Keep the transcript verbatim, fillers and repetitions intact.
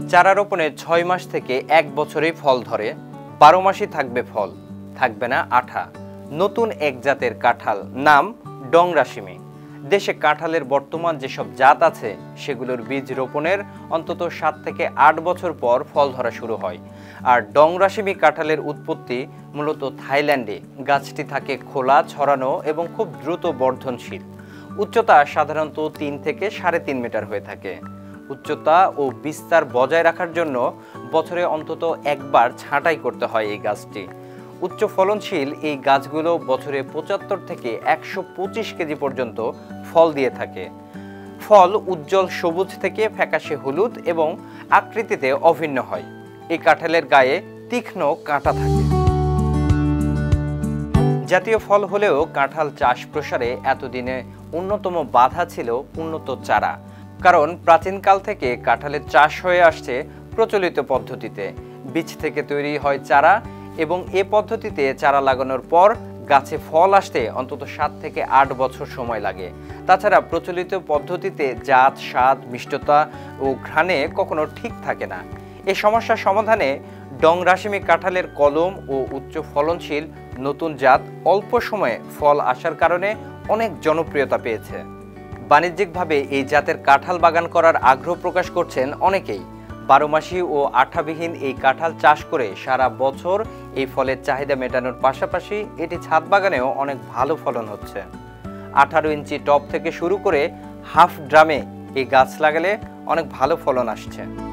চারা রোপণের ছয় মাস থেকে এক বছরেই ফল ধরে, বারো মাসই থাকবে ফল, থাকবে না আঠা। নতুন এক জাতের কাঁঠাল, নাম ডংরাসিমি। দেশে কাঁঠালের বর্তমান যেসব জাত আছে সেগুলোর বীজ রোপণের অন্তত সাত থেকে আট বছর পর ফল ধরা শুরু হয়। আর ডংরাসিমি কাঁঠালের উৎপত্তি মূলত থাইল্যান্ডে। গাছটি থাকে খোলা, ছড়ানো এবং খুব দ্রুত বর্ধনশীল। উচ্চতা সাধারণত তিন থেকে সাড়ে তিন মিটার হয়ে থাকে। উচ্চতা ও বিস্তার বজায় রাখার জন্য বছরে অন্তত একবার ছাঁটাই করতে হয় এই গাছটি। উচ্চ ফলনশীল এই গাছগুলো বছরে পঁচাত্তর থেকে একশো পঁচিশ কেজি পর্যন্ত ফল দিয়ে থাকে। ফল উজ্জ্বল সবুজ থেকে ফ্যাকাশে হলুদ এবং আকৃতিতে অভিন্ন হয়। এই কাঁঠালের গায়ে তীক্ষ্ণ কাঁটা থাকে। জাতীয় ফল হলেও কাঁঠাল চাষ প্রসারে এতদিনে অন্যতম বাধা ছিল উন্নত চারা। কারণ প্রাচীনকাল থেকে কাঁঠালের চাষ হয়ে আসছে প্রচলিত পদ্ধতিতে। বীজ থেকে তৈরি হয় চারা এবং এ পদ্ধতিতে চারা লাগানোর পর গাছে ফল আসতে অন্তত সাত থেকে আট বছর সময় লাগে। তাছাড়া প্রচলিত পদ্ধতিতে জাত, স্বাদ, মিষ্টতা ও ঘ্রাণে কখনো ঠিক থাকে না। এই সমস্যার সমাধানে ডংরাসিমি কাঁঠালের কলম ও উচ্চ ফলনশীল নতুন জাত অল্প সময়ে ফল আসার কারণে অনেক জনপ্রিয়তা পেয়েছে। বাণিজ্যিকভাবে এই জাতের কাঁঠাল বাগান করার আগ্রহ প্রকাশ করছেন অনেকেই। বারোমাসি ও আঠাবিহীন এই কাঁঠাল চাষ করে সারা বছর এই ফলের চাহিদা মেটানোর পাশাপাশি এটি ছাদ বাগানেও অনেক ভালো ফলন হচ্ছে। আঠারো ইঞ্চি টব থেকে শুরু করে হাফ ড্রামে এই গাছ লাগালে অনেক ভালো ফলন আসছে।